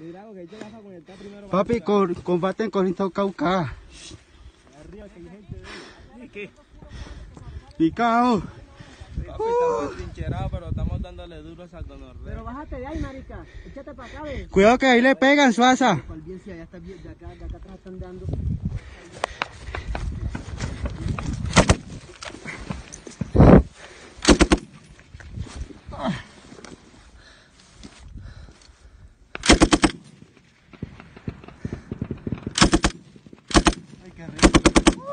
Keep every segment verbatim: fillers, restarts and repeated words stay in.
Papi, con, combate en Corinto Cauca. Arriba que hay gente. ¿Y qué? Picao. Papi, estamos trincherados, pero estamos dándole duro a esa gonorrea. Pero bájate de ahí, marica. Échate para acá, ve. Cuidado que ahí le pegan, Suaza. Cual bien, si allá está bien, de acá, de acá atrás están dando. Ay, qué rico.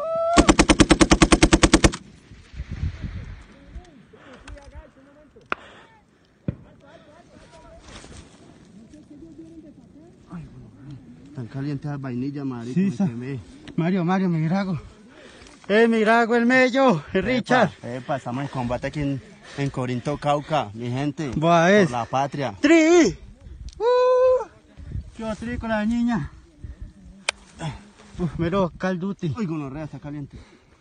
Ay, tan caliente la vainilla, marica. Sí, me sa- quemé. Mario, Mario, mi grago. Eh, mi grago, el mello, el Richard. Epa, epa, estamos en combate aquí en, en Corinto Cauca, mi gente. Buah, es. Por la patria. ¡Tri! ¡Uh! Yo tri con la niña. Uf, mero, Call Duty. Uy, gonorrea, está caliente.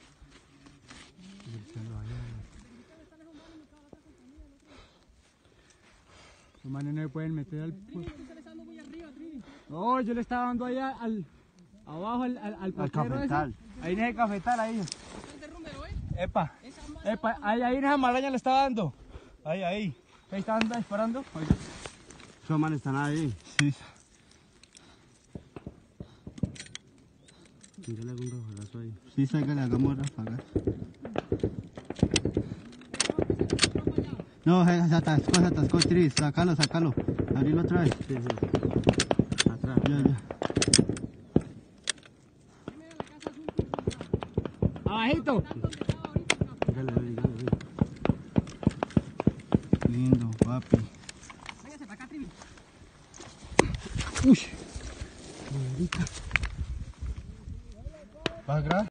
Los manes no me pueden meter al... No, yo le estaba dando allá al... Abajo al, al, al Al potero ese. cafetal. Ahí en ese cafetal, ahí. Epa, epa, ahí, ahí en esa maraña le estaba dando. Ahí, ahí. Ahí estaban disparando. Ahí. Esos manes están ahí. Sí. Tírale algún rojalazo ahí. Sí, sácale, hagamos ráfagas. No, se se atascó, se atascó, Tris. Sácalo, sácalo. Abrilo otra vez. Sí, sí. Atrás. Ya, ya. Abajito. Dígale, dígale, dígale. Lindo, papi. Uy. Marica. ¿Vas a grabar?